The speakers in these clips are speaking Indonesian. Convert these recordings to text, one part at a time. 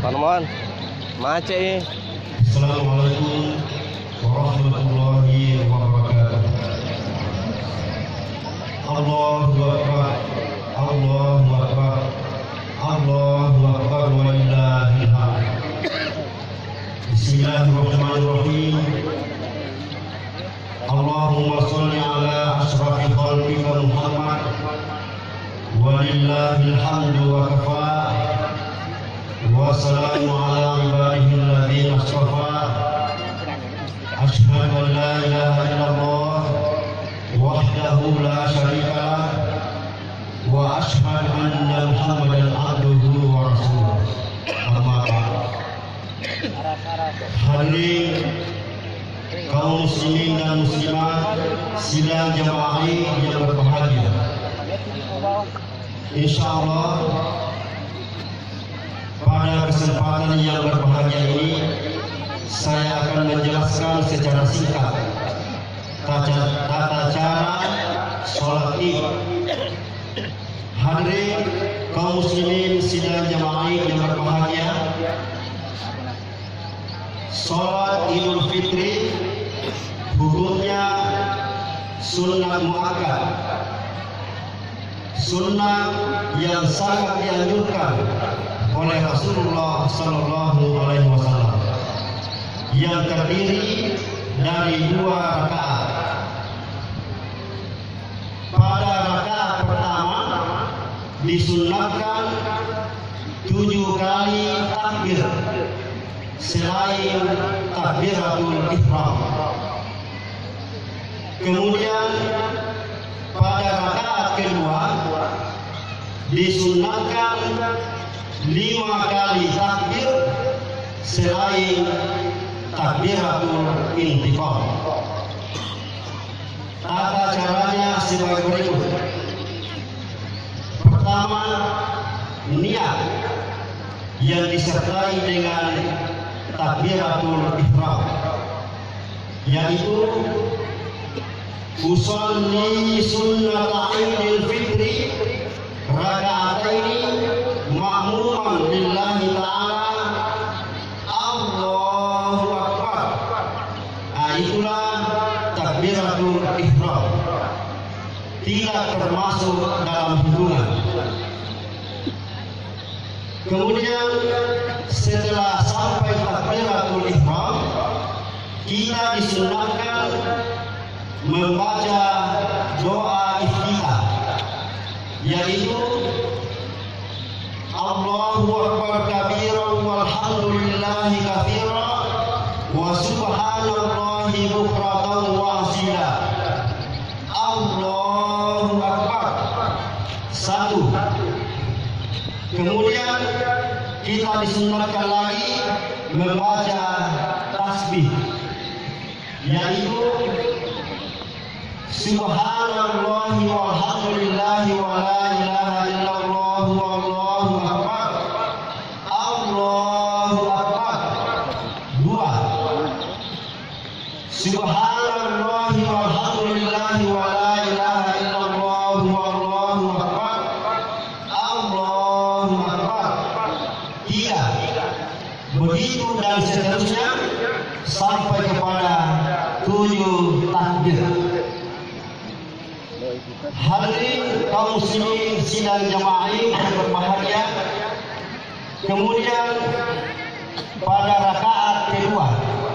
Panemon, macet. Assalamualaikum warahmatullahi wabarakatuh. Allahu Akbar, Allahu Akbar, Allahu Akbar walillahil hamd. Bismillahirrahmanirrahim. Allahumma sholli ala asyrafil khalqika Muhammad walillahil hamdu wa kafa. Wassalamu ala ibadihi alladhina asrafa. Asyhadu an la ilaha illallah wahdahu la syarika lah wa asyhadu anna Muhammadan abduhu wa rasuluh. Amma ba'd. Hadirin kaum muslimin dan muslimat sidang jamaah yang berbahagia, insyaallah pada kesempatan yang berbahagia ini saya akan menjelaskan secara singkat tata cara sholat Id. Hadirin kaum muslimin sidang jamaah yang berbahagia, sholat Idul Fitri hukumnya sunnah muakkad, sunnah yang sangat dianjurkan oleh Rasulullah Sallallahu Alaihi Wasallam, yang terdiri dari 2 rakaat. Pada rakaat pertama disunnahkan 7 kali takbir selain takbiratul ihram. Kemudian pada rakaat kedua disunnahkan 5 kali takbir selain takbiratul intiqal. Tata caranya sebagai berikut. Pertama, niat yang disertai dengan takbiratul ihram, yaitu usolli sunnata idil fitri raka'ataini ma'muman lillahi ta'ala Allahu Akbar. Itulah takbiratul ihram, tidak termasuk dalam hitungan. Kemudian setelah sampai takbiratul ihram, kita disunahkan membaca doa iftitah, yaitu Allahu Akbar kabiran walhamdulillahi katsiran wa subhanallahi bukratan wa asila. Allahu Akbar. 1. Kemudian kita disunahkan lagi membaca tasbih, yaitu subhanallahi walhamdulillahi wa la ilaha illallah wallahu akbar. Allahu akbar. 2. Subhanallahi walhamdulillahi wa la ilaha illallah wallahu akbar. Allahu akbar. 3. Begitu dan seterusnya sampai kepada 7 takbir. Hadirin kaum muslimin sidang jamaah yang berbahagia, kemudian pada rakaat kedua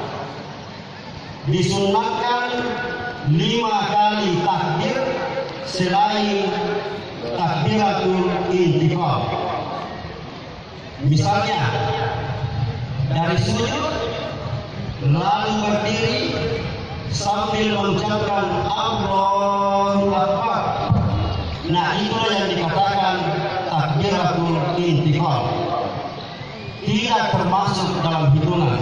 disunahkan 5 kali takbir selain takbiratul intiqal. Misalnya dari sujud lalu berdiri sambil mengucapkan Allahu Akbar. Nah, itulah yang dikatakan takbiratul intiqal, tidak termasuk dalam hitungan.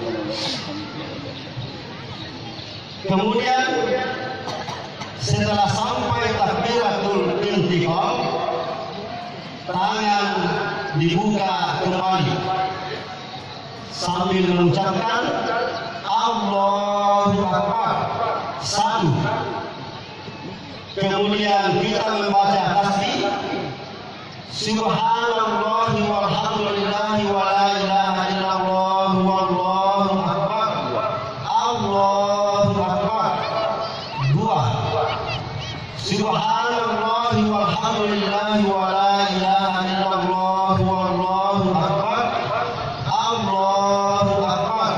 Kemudian setelah sampai takbiratul intiqal, tangan dibuka kembali sambil mengucapkan Allahu Akbar. 1. Kemudian kita membaca tasbih subhanallahi walhamdulillahi wa la ilaha Alhamdulillah wa la ilaha illallah wallahu akbar. Allahu akbar.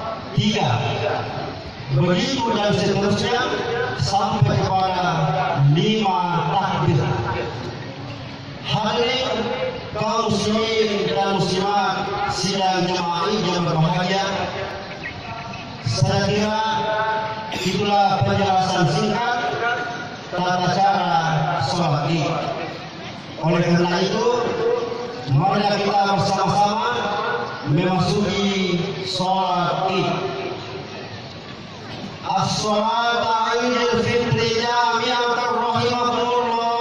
3. Begitu dan seterusnya sampai kepada 5 takbir. Hadirin kaum muslimin dan muslimat sidang jemaah yang berbahagia, saya kira itulah penjelasan singkat tata cara sholat Id. Oleh karena itu, mari kita bersama-sama memasuki sholat Id. As-salatu Idul Fitri jami'atan rahimakumullah.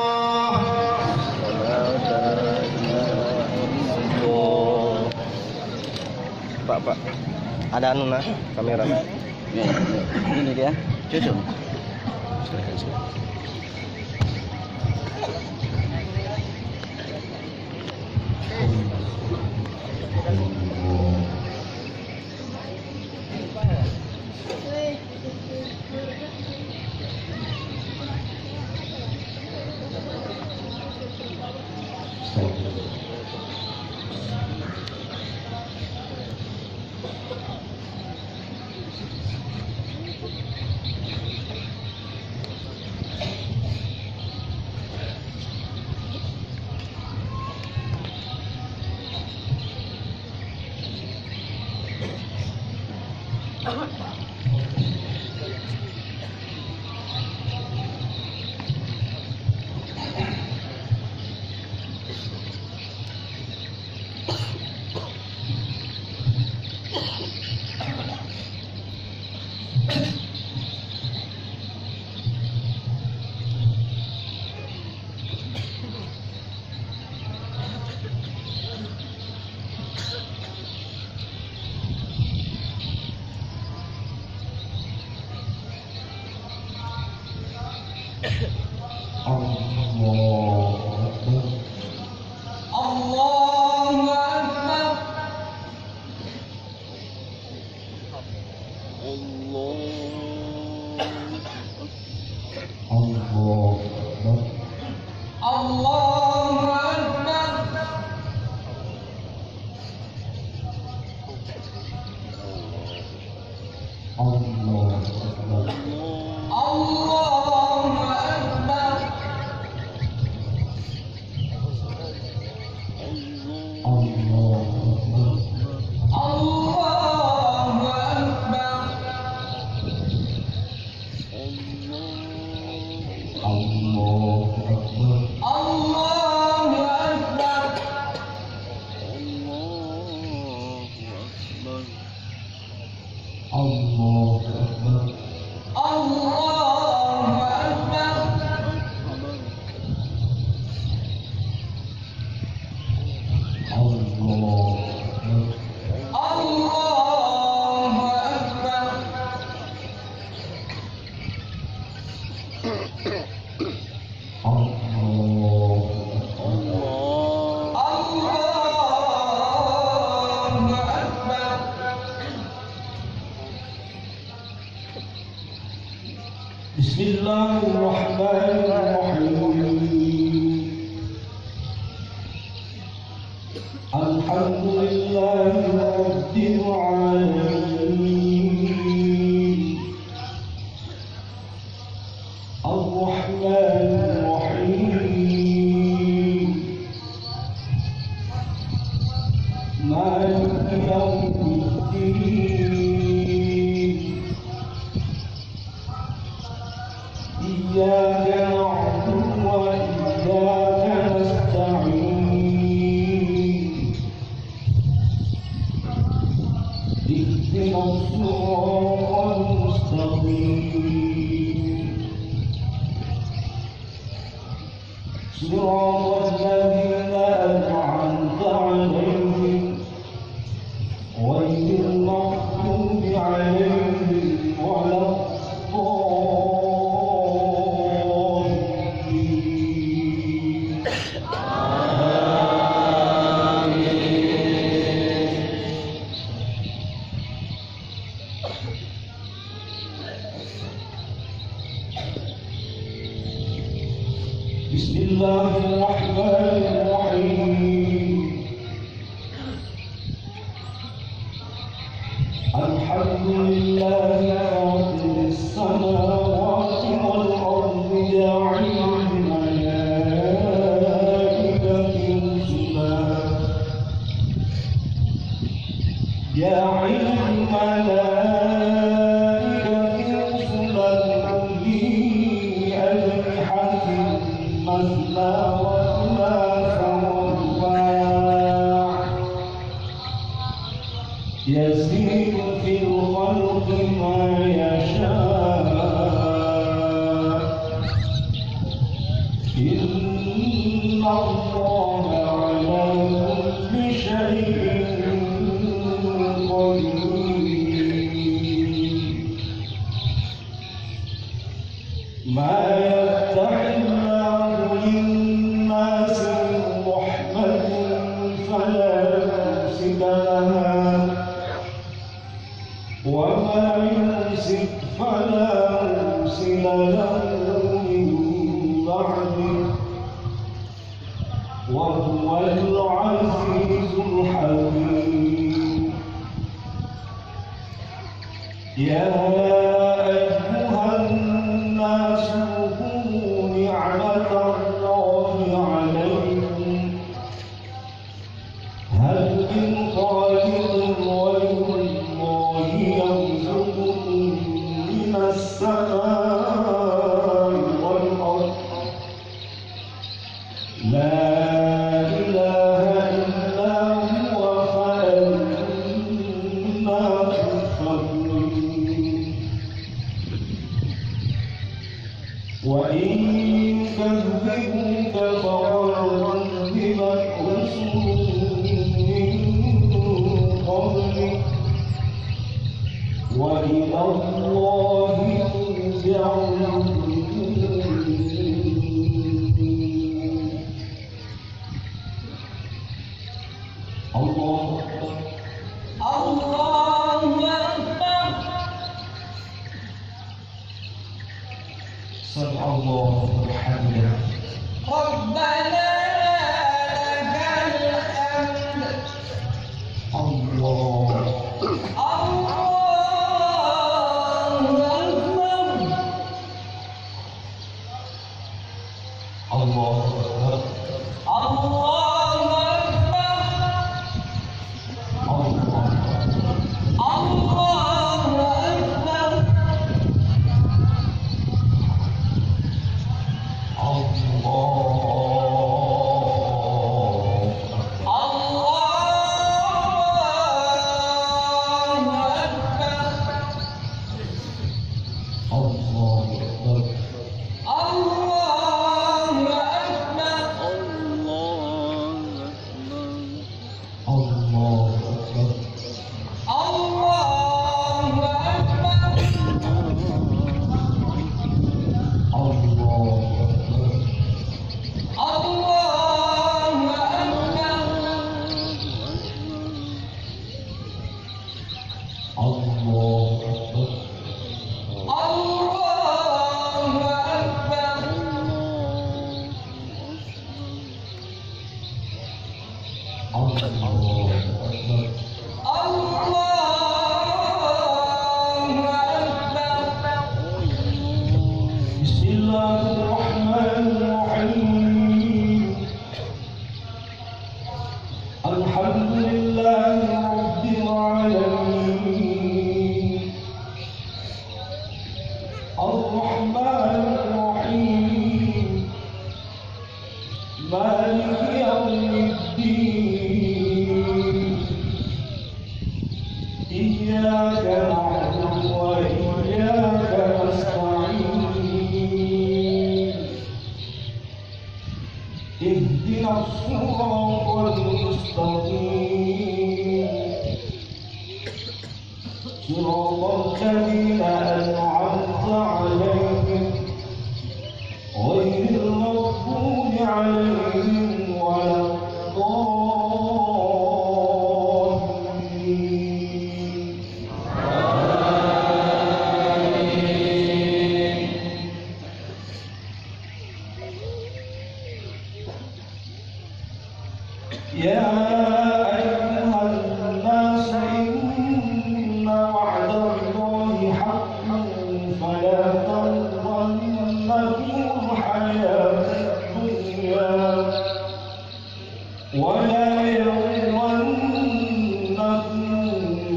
Pak, ada anu nah kamera. Ini dia, cucu. جاعل الملائكة رسلا أولي أجنحة مثنى وثلاث ورباع يزيد في الخلق ما يشاء إن الله على كل شيء ما يفتح الله للناس من رحمة فلا يمسك لها وما يمسك فلا مرسل له من بعده وهو العزيز الحكيم. يا أيها الناس اذكروا نعمة الله عليكم هل من خالق غير الله يرزقكم من السماء والأرض لا إله إلا هو فأنا تؤفكون. وإن يكذبوك فقد كذبت رسل من قبلك وإلى الله ترجع الأمور. الله أكبر الله أكبر. سمع الله حمده ربنا لك الحمد. الله الله أكبر الله أكبر ولا يغرنكم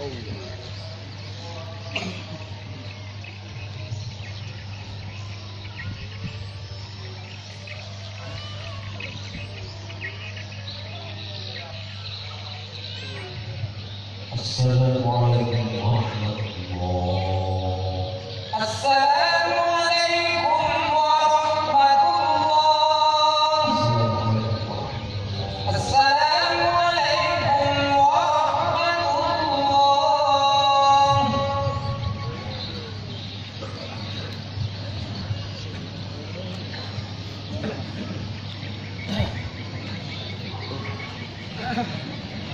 Assalamualaikum warahmatullahi. Assalamualaikum warahmatullahi. Assalamualaikum warahmatullahi.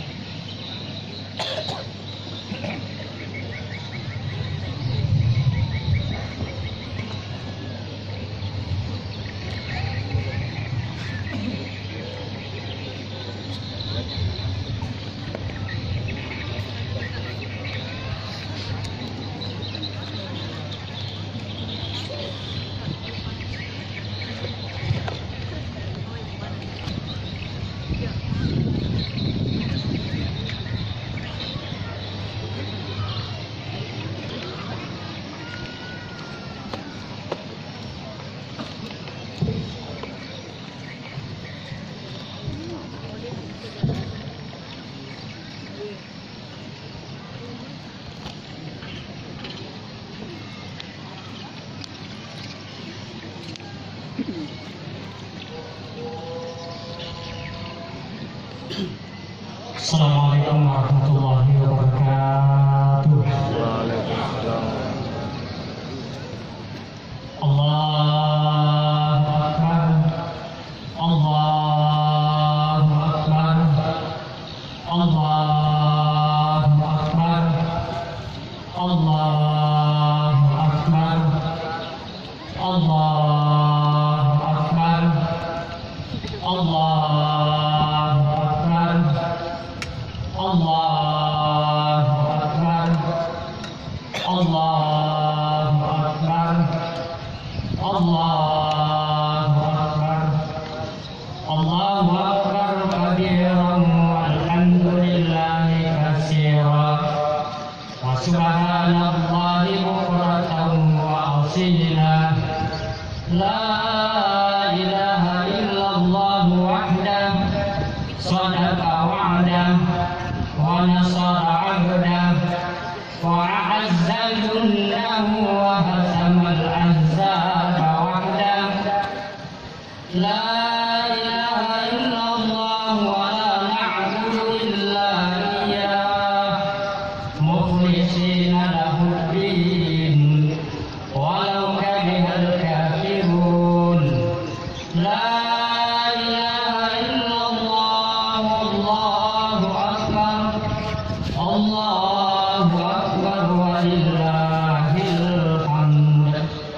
Assalamualaikum warahmatullahi wabarakatuh. Allahu Akbar. Allahu Akbar. Allahu Akbar. Allahu Akbar. Allahu Akbar. Allahu Akbar. Allahu Akbar. Allahu Akbar. Allahu Akbar. Allahu Akbar kabiran walhamdulillahi katsiran wa subhanallahi bukratan wa asila. La ilaha illallah wahdahu sadaqa wa'dah wa nasara 'abdah wa a'azza jundahu wa hazama al-ahzaba wahdah. La ilaha illallah wa la na'budu illa iyyah mukhlishina lahu ad-din walau karihal kafirun. La ilaha illallah wallahu akbar. Allahu akbar walillahil hamd.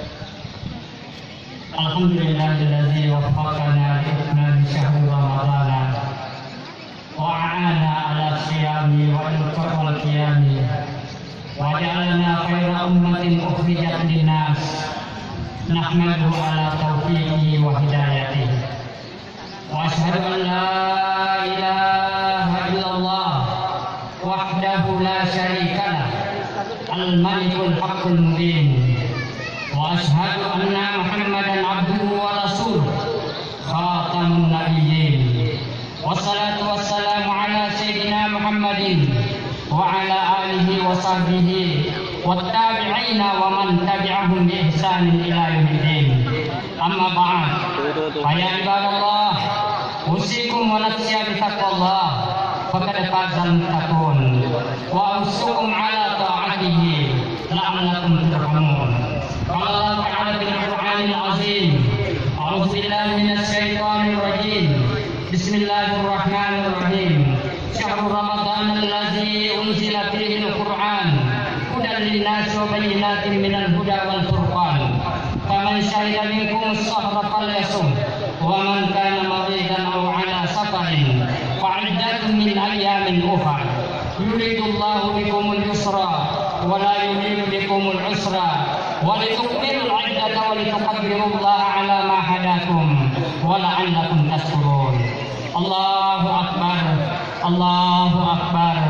Alhamdulillahilladzi waffaqana li itmami syahri ramadhan wa a'ana ala siyami wa infaq wal qiyami wa ja'alna khayra ummatin ukhrijat linnas nahmaduhu ala taufiqihi wa hidayatihi wa ashhadu an la ilaha illallah wahdahu la syarika lah al-malikul haqqul mubin wa ashhadu anna muhammadan abduhu wa rasuluh khatamun nabiyyin wassalatu wassalamu ala sayyidina muhammadin wa ala alihi wa sahbihi wattabi'ina wa man tabi'ahum bi ihsanin ila yaumiddin. Amma ba'd. Ya ibadallah, usikum wa nafsi bi taqwallah faqad fazal muttaqun wa usukum ala ta'atihi la'allakum turhamun. Qala Allah ta'ala bil Qur'anil azim. A'udzu billahi minasy syaithanir rajim. Bismillahirrahmanirrahim. Syahrul Ramadan allazi unzila fihi al-Qur'an hudan lin-nasi wa bayyinatin minal huda wal furqan. Faman syahida minkum as-shahra falyasum wa man kana maridan aw 'ala safarin fa'iddatun min ayyamin ukhra. Yuridullahu bikumul yusra wa la yuridu bikumul usra wa litukmilul 'iddata wa litukabbirullaha 'ala ma hadakum wa la'allakum tashkurun. Allahu akbar. Allahu akbar.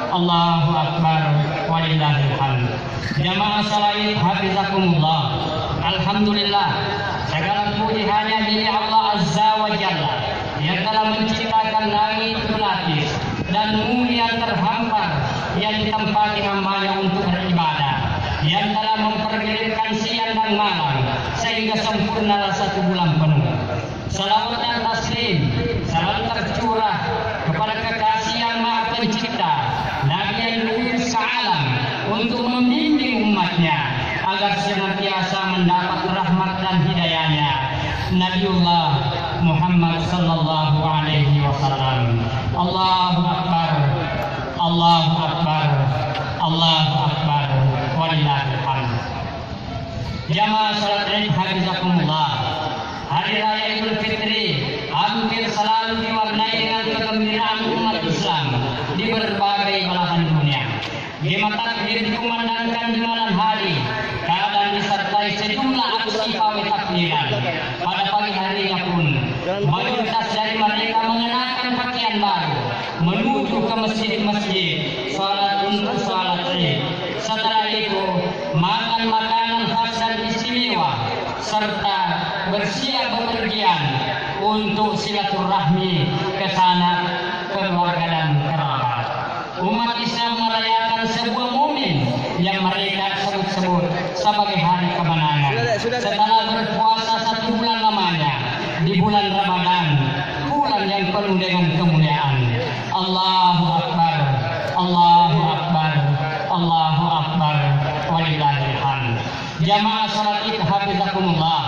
Allahu Akbar, walillahil hamd. Jamaah salawat hafizakumullah. Alhamdulillah, segala puji hanya milik Allah Azza wa Jalla yang telah menciptakan langit berlapis dan bumi yang terhampar yang ditempati hamba-Nya untuk beribadah, yang telah mempergilirkan siang dan malam sehingga sempurna satu bulan penuh. Salawat dan taslim selalu tercurah kepada kekasih yang Maha Pencipta, Nabi yang diutus ke alam untuk membimbing umatnya agar senantiasa mendapat rahmat dan hidayahnya, Nabiullah Muhammad sallallahu alaihi wasallam. Allahu Akbar, Allahu Akbar, Allahu Akbar, walillahil hamd. Jamaah salat Id hafizakumullah. Hari Raya Idul Fitri hampir selalu diwarnai dengan kegembiraan umat Islam di berbagai belahan dunia. Gema takbir dikumandangkan di malam hari, kadang disertai sejumlah aksi pawai takbiran. Pada pagi harinya pun, mayoritas dari mereka mengenakan pakaian baru, menuju ke masjid-masjid, sholat untuk sholat Id. Setelah itu, makan makanan khas dan istimewa, serta bersiap bepergian untuk silaturahmi ke sanak keluarga dan kerabat. Umat Islam merayakan sebuah momen yang mereka sebut-sebut sebagai hari kemenangan. Setelah berpuasa 1 bulan lamanya di bulan Ramadan, bulan yang penuh dengan kemuliaan. Allahu Akbar, Allahu Akbar, Allahu Akbar, walillahil hamd. Jamaah salat Id hafizakumullah.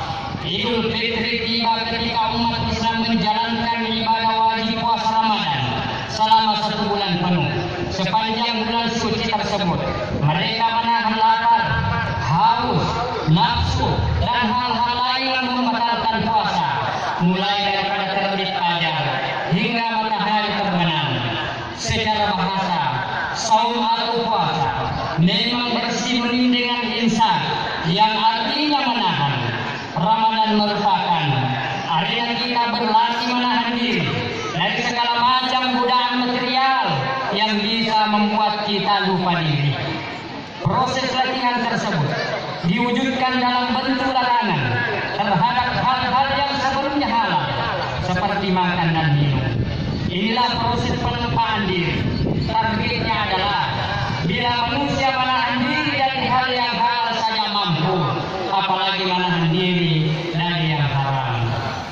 Idul Fitri tiba ketika umat Islam menjalankan ibadah wajib puasa Ramadan selama 1 bulan penuh. Sepanjang bulan suci tersebut, mereka menahan lapar, haus, nafsu, dan hal-hal lain yang membatalkan puasa, mulai daripada terbit fajar hingga matahari terbenam. Secara bahasa, saum atau puasa memang bersimbol dengan insan, yang artinya menahan. Ramadan merupakan arena kita berlatih menahan diri dari segala macam godaan material yang bisa membuat kita lupa diri. Proses latihan tersebut diwujudkan dalam bentuk larangan terhadap hal-hal yang sebelumnya halal, seperti makan dan minum. Inilah proses penempaan diri. Targetnya adalah bila manusia menahan diri dari hal yang halal saja mampu, apalagi menahan diri dari yang haram.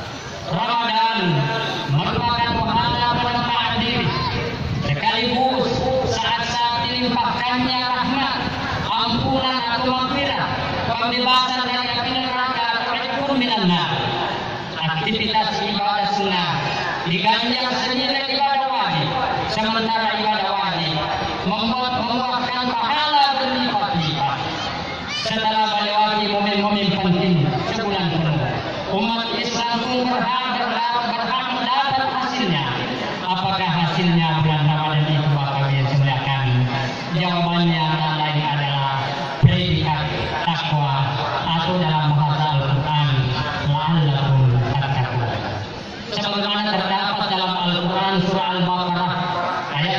Ramadan merupakan pahala penempaan diri, sekaligus saat-saat dilimpahkannya rahmat, ampunan atau maghfirah, pembebasan dari api neraka atau ikut minan-nar. Aktivitas ibadah sunnah diganjar senilai ibadah wajib, sementara ibadah wajib membuahkan pahala berlipat-lipat. Setelah melewati momen-momen penting sebulan penuh, umat Islam pun berhak mendapat hasilnya. Apakah hasilnya bulan Ramadan itu bakal disediakan? Jawabannya tak lain adalah predikat takwa, atau dalam bahasa Al-Quran, la'allakum tattaqun. Sebagaimana terdapat dalam Al-Quran surah Al-Baqarah ayat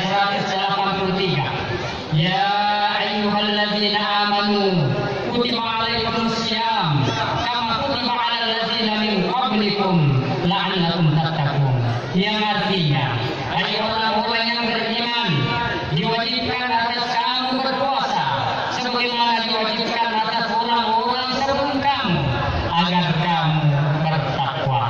183, ya ayyuhalladzina amanu kutiba alaikumus syiyam kama kutiba alal ladzina min qablikum la'allakum tattaqun, yang artinya, hai orang-orang yang beriman, diwajibkan atas kamu berpuasa sebagaimana diwajibkan atas orang-orang sebelum kamu agar kamu bertakwa.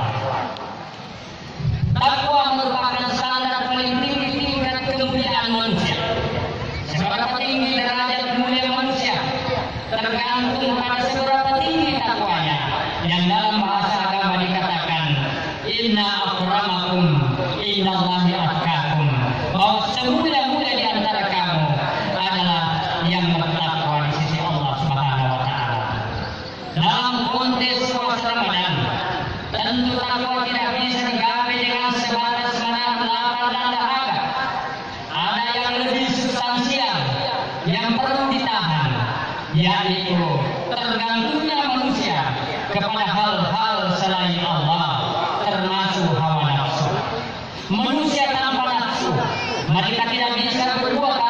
Takwa merupakan standar paling tinggi tingkat kemuliaan manusia. Seberapa tinggi derajat mulia manusia tergantung pada seberapa tinggi takwanya, yang dalam bahasa agama dikatakan inna akramakum indallahi atqakum, bahwa semulia-mulia di antara kamu adalah yang bertakwa di sisi Allah Subhanahu wa taala. Dalam konteks puasa Ramadan, tentu takwa tidak bisa digapai dengan sebatas menahan lapar dan dahaga. Ada yang lebih substansial yang perlu ditahan, yaitu tergantungnya manusia kepada hal-hal selain Allah, termasuk hawa nafsu. Manusia tanpa nafsu, mereka tidak bisa berbuat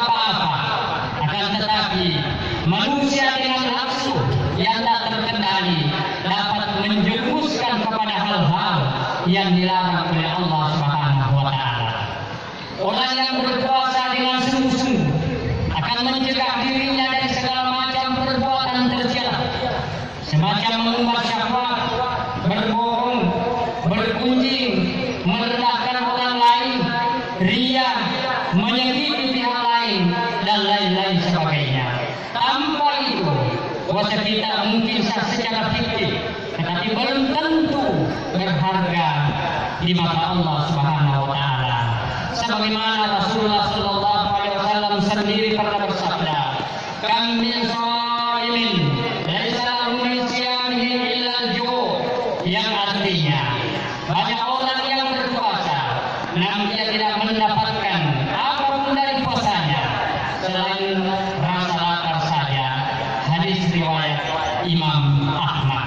manusia dengan nafsu yang tak terkendali dapat menjerumuskan kepada hal-hal yang dilarang oleh Allah Subhanahu wa taala. Orang yang berpuasa dengan sungguh-sungguh akan mencegah dirinya dari segala macam perbuatan tercela, semacam mengumbar syahwat, berbohong, bergunjing, merendahkan orang lain, riya, menyakiti pihak lain, dan lain-lain sebagainya. Tanpa itu, puasa kita mungkin sah secara fiktif, tetapi belum tentu berharga di mata Allah Subhanahu wa taala. Sebagaimana Rasulullah sallallahu alaihi wasallam sendiri pernah bersabda, "Kam min shaimin laisa lahu min siyamihi illa al-ju'", yang artinya banyak orang yang berpuasa namun dia tidak mendapatkan apapun dari puasanya selain rasa lapar saja. Hadis riwayat Imam Ahmad.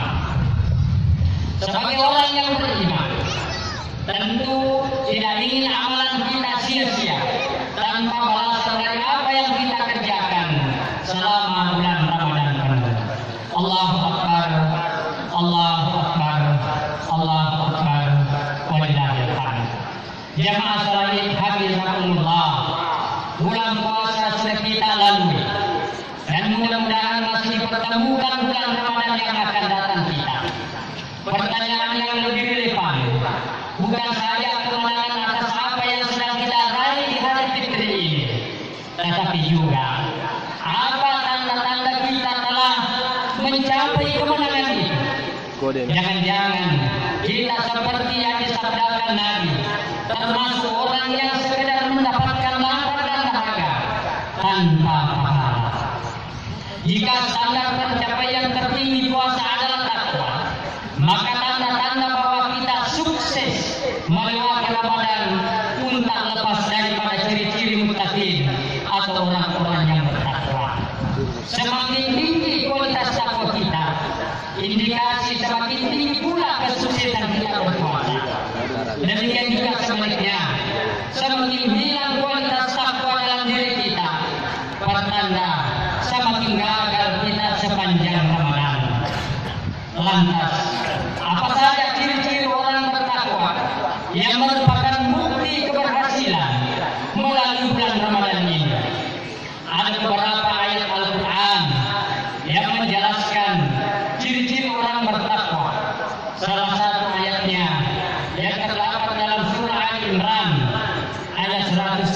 Sebagai orang yang beriman, tentu tidak ingin amalan kita sia-sia tanpa balasan dari apa yang kita kerjakan selama bulan Ramadan penuh. Allahu Akbar, Allahu Akbar, Allahu Akbar, walillahil hamd. Jamaah salawat hafizakumullah, bulan puasa sudah kita lalui dan mudah-mudahan masih dipertemukan bulan Ramadan yang akan datang kita. Pertanyaan yang lebih relevan bukan saja kemenangan atas apa yang sedang kita raih di hari fitri ini, tetapi juga apa tanda-tanda kita telah mencapai kemenangan itu. Jangan-jangan kita seperti yang disabdakan Nabi, termasuk orang yang sekedar mendapatkan lapar dan dahaga tanpa pahala. Jika standar pencapaian tertinggi puasa adalah takwa, maka tanda-tanda bahwa kita sukses melewati Ramadan pun tak lepas daripada ciri-ciri muttaqin atau orang-orang yang bertakwa. Semakin tinggi kualitas takwa kita, indikasi semakin tinggi pula kesuksesan kita berpuasa. Demikian juga sebaliknya, semakin hilang kualitas takwa dalam diri kita, pertanda semakin gagal kita sepanjang Ramadan. Lantas, apa saja ciri-ciri orang bertakwa yang merupakan bukti keberhasilan melalui bulan Ramadan ini? Ada beberapa ayat Al-Quran yang menjelaskan ciri-ciri orang bertakwa. Salah satu ayatnya yang terdapat dalam surah Al-Imran ayat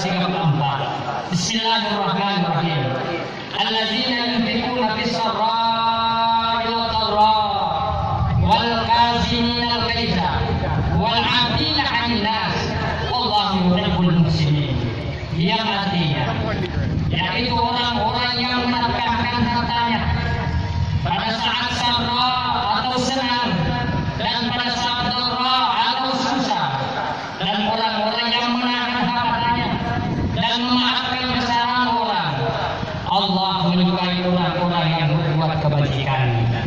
134. Bismillahirrahmanirrahim. Alladzina yunfiquna fis-sarra'i wad-dharra'i wal kaazimina al-ghaiza wal 'afina 'anil nas wallahu yuhibbul muhsinin. Yang artinya yaitu orang-orang yang menafkahkan hartanya pada saat sarra atau senang dan pada saat dharra atau susah, dan orang-orang yang menahan hartanya dan memaafkan kesalahan orang. Allah menyukai orang-orang yang berbuat kebajikan.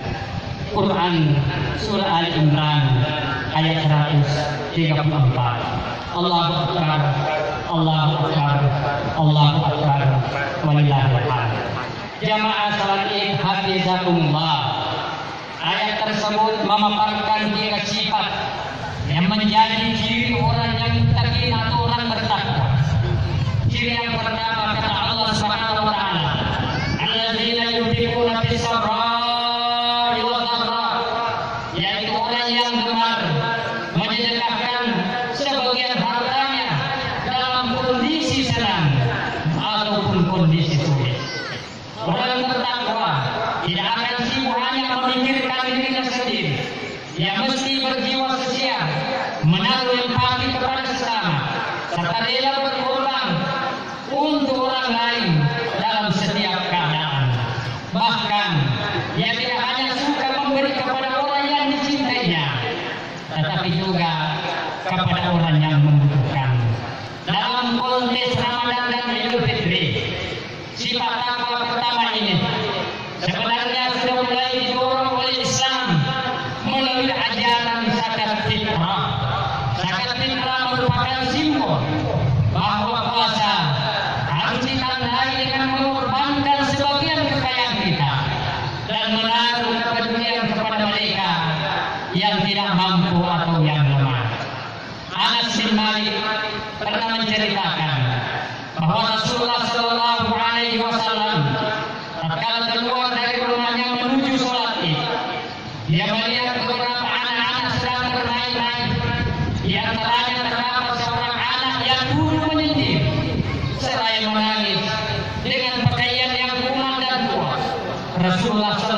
Quran surah Al-Imran ayat 134. Allahu Akbar, Allahu Akbar, Allahu Akbar, walillahil hamd. Jamaah salat Id hafizakumullah. Ayat tersebut memaparkan 3 sifat yang menjadi ciri orang yang muttaqin atau orang bertakwa. Ciri yang pertama kata Allah Subhanahu wa taala, alladzina yunfiquna fis-sarra'i wad-dharra, yaitu orang yang gemar menyedekahkan sebagian hartanya dalam kondisi senang ataupun kondisi sulit. Orang bertakwa tidak akan sibuk hanya memikirkan dirinya sendiri. Dia mesti berjiwa sosial, menaruh empati kepada sesama, serta rela berkorban untuk orang lain dalam setiap keadaan. Bahkan dia tidak hanya suka memberi kepada orang yang dicintainya, tetapi juga kepada orang yang membutuhkan. Dalam konteks Ramadan dan Idul Fitri, sifat takwa pertama ini sebenarnya sudah mulai didorong oleh Islam melalui ajaran zakat fitrah. Zakat fitrah merupakan simbol bahwa puasa harus ditandai dengan mengorbankan sebagian kekayaan kita Tatkala keluar dari rumahnya menuju sholat id, dia melihat beberapa anak-anak sedang bermain-main. Di antaranya terdapat seorang anak yang dulu menyindir seraya menangis dengan pakaian yang kumat dan tua. Rasulullah